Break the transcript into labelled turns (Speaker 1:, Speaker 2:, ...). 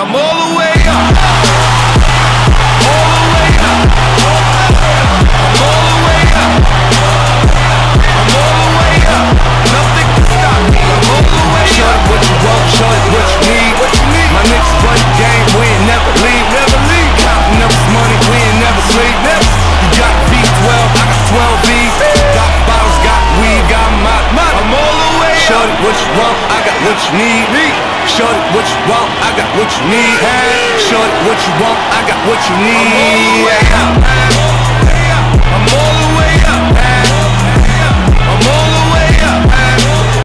Speaker 1: I'm all the way up. All the way up. I'm all the way up. I'm all the way up. Nothing can stop me. I'm all the way up. Shorty, what you want? Shorty, what you need? My niggas run the game. We ain't never leave. Counting up this money. We ain't never sleep. You got V12. I got 12 V's. Got bottles. Got weed. Got my. I'm all the way up. Shorty, what you want? I got what you need. Shorty, what you want? I got what you need. Shorty, what you want? I got what you need. I'm all the way up.